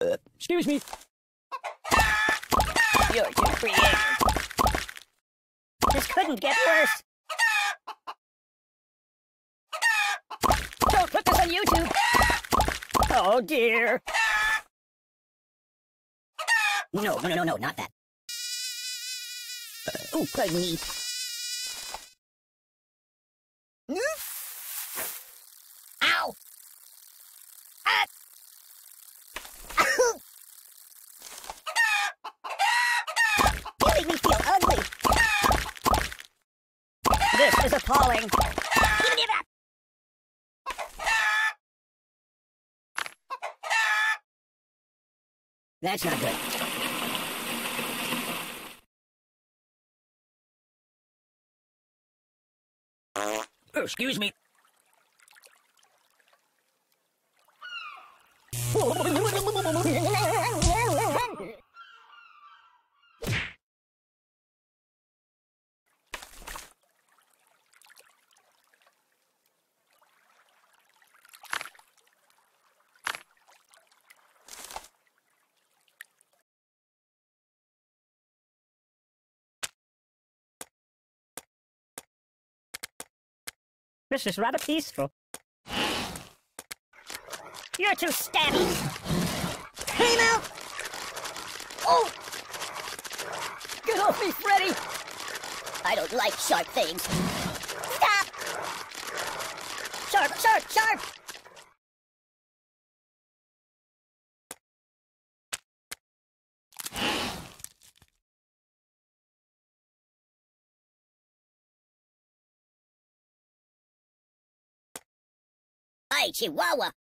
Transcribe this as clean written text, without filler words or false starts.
Excuse me. You're too creative. This couldn't get worse. Don't put this on YouTube. Oh, dear. No, not that. Oh, pardon me. Ow! Ah! You make me feel ugly. This is appalling. Give it up. That's not good. Oh, excuse me. This is rather peaceful. You're too stabby. Hey now! Oh! Get off me, Freddy! I don't like sharp things. Stop! Sharp, sharp, sharp! Hi, Chihuahua!